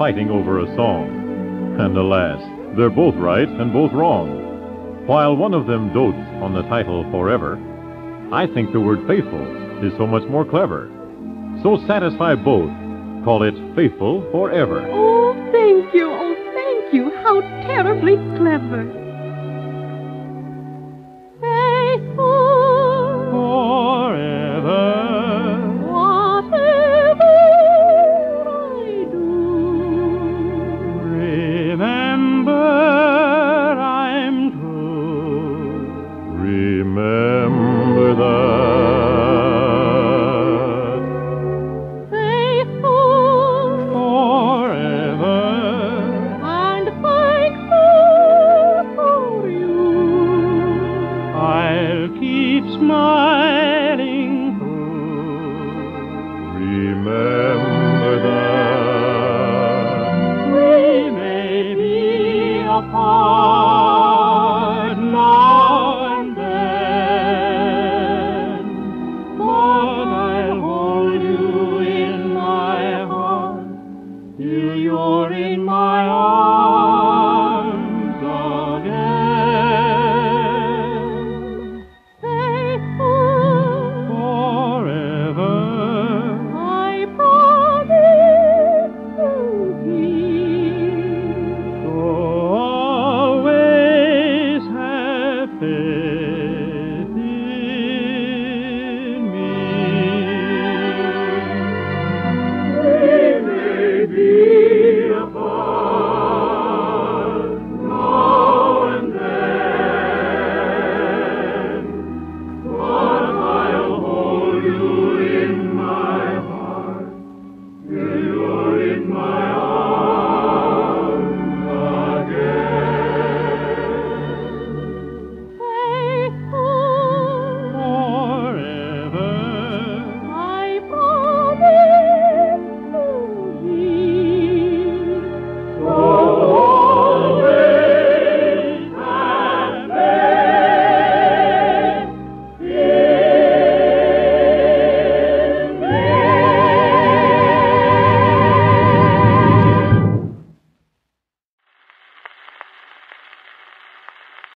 fighting over a song. And alas, they're both right and both wrong. While one of them dotes on the title Forever, I think the word faithful is so much more clever. So satisfy both. Call it Faithful Forever. Oh, thank you. Oh, thank you. How terribly clever. Faithful Forever. whatever I do. Remember, I'm true. Remember that. Faithful Forever. and thankful for you. I'll keep smiling through. Remember that. We may be apart.